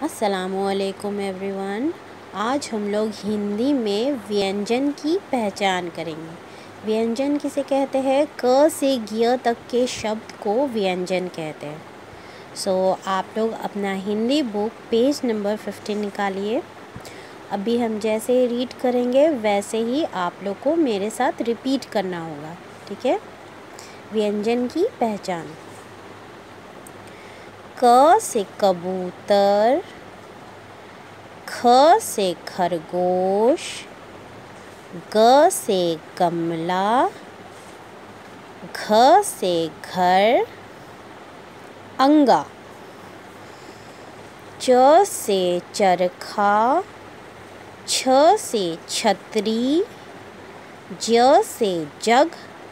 अस्सलामुअलैकुम एवरीवन। आज हम लोग हिंदी में व्यंजन की पहचान करेंगे। व्यंजन किसे कहते हैं? क से ज्ञ तक के शब्द को व्यंजन कहते हैं। आप लोग अपना हिंदी बुक पेज नंबर 15 निकालिए। अभी हम जैसे रीड करेंगे वैसे ही आप लोग को मेरे साथ रिपीट करना होगा, ठीक है? व्यंजन की पहचान। क से कबूतर, ख से खरगोश, ग से गमला, घ से घर, अंगा। च से चरखा, छ से छतरी, ज से जग,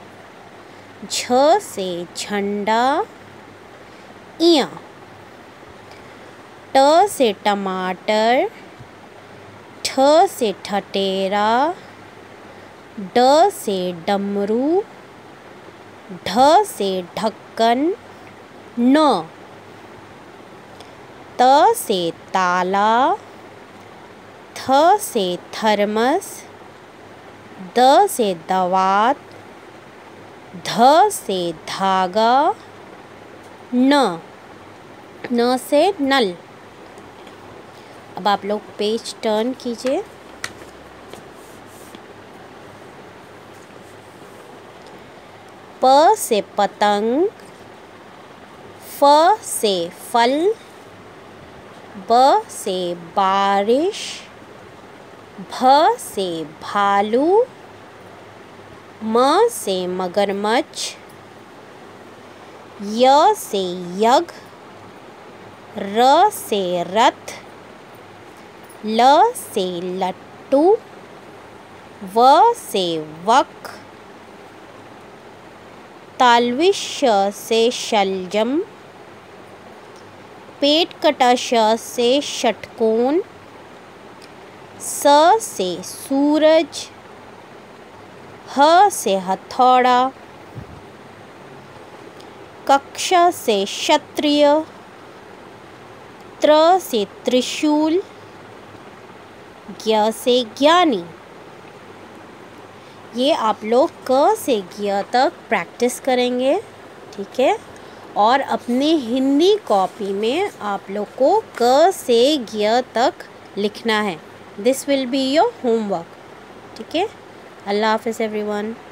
झ से झंडा, इया। ट से टमाटर, ठ से ठठेरा, ड से डमरू, ढ से ढक्कन, न। त से ताला, थ से थर्मस, द से दवात, ध से धागा, न से नल। अब आप लोग पेज टर्न कीजिए। प से पतंग, फ से फल, ब से बारिश, भ से भालू, म से मगरमच्छ, य से यज्ञ, र से रथ, ल से लट्टू, व से वक, तालव्य श से शलजम, पेट कटा श से षटकोण, स से सूरज, ह से हथौड़ा, कक्षा से क्षत्रिय, त्र से त्रिशूल, ज्ञ से ज्ञानी। ये आप लोग क से ज्ञ तक प्रैक्टिस करेंगे, ठीक है? और अपने हिंदी कॉपी में आप लोग को क से ज्ञ तक लिखना है। This will be your homework, ठीक है? अल्लाह हाफ़िज़ एवरीवन।